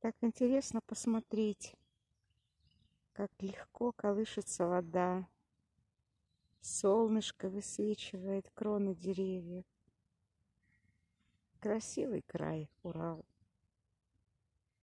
Так интересно посмотреть, как легко колышется вода. Солнышко высвечивает кроны деревьев. Красивый край, Урал.